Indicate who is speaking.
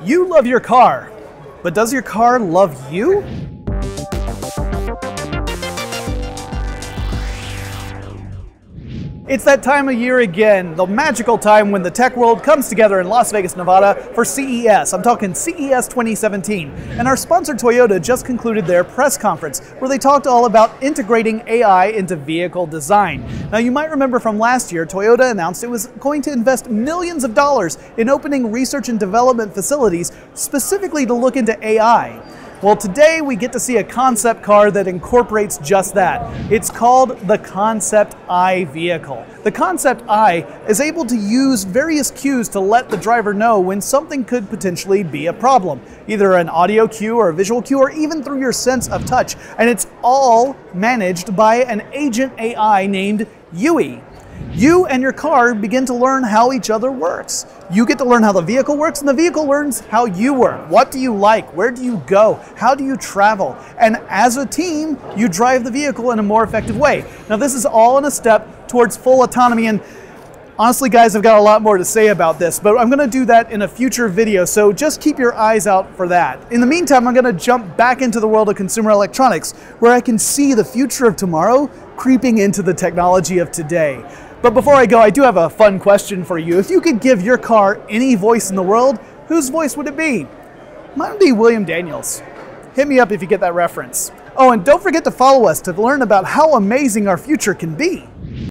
Speaker 1: You love your car, but does your car love you? It's that time of year again, the magical time when the tech world comes together in Las Vegas, Nevada for CES. I'm talking CES 2017. And our sponsor Toyota just concluded their press conference where they talked all about integrating AI into vehicle design. Now you might remember from last year, Toyota announced it was going to invest millions of dollars in opening research and development facilities specifically to look into AI. Well, today we get to see a concept car that incorporates just that. It's called the Concept I vehicle. The Concept I is able to use various cues to let the driver know when something could potentially be a problem, either an audio cue or a visual cue or even through your sense of touch. And it's all managed by an agent AI named Yui. You and your car begin to learn how each other works. You get to learn how the vehicle works, and the vehicle learns how you work. What do you like? Where do you go? How do you travel? And as a team, you drive the vehicle in a more effective way. Now, this is all in a step towards full autonomy, and honestly, guys, I've got a lot more to say about this, but I'm gonna do that in a future video, so just keep your eyes out for that. In the meantime, I'm gonna jump back into the world of consumer electronics, where I can see the future of tomorrow creeping into the technology of today. But before I go, I do have a fun question for you. If you could give your car any voice in the world, whose voice would it be? Mine would be William Daniels. Hit me up if you get that reference. Oh, and don't forget to follow us to learn about how amazing our future can be.